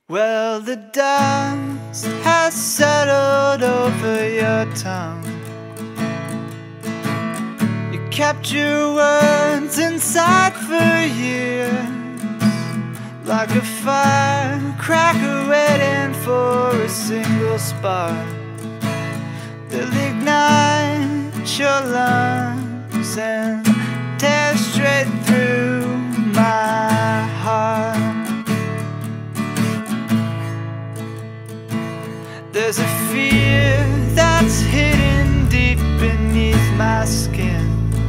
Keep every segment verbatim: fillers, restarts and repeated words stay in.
Well, the dust has settled over your tongue. You kept your words inside for years, like a firecracker waiting for a single spark that'll ignite your lungs and tear straight through my heart. There's a fear that's hidden deep beneath my skin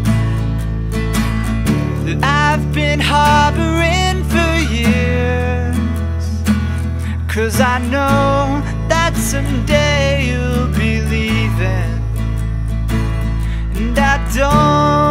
that I've been harboring for years, 'cause I know that someday you'll be leaving, and I don't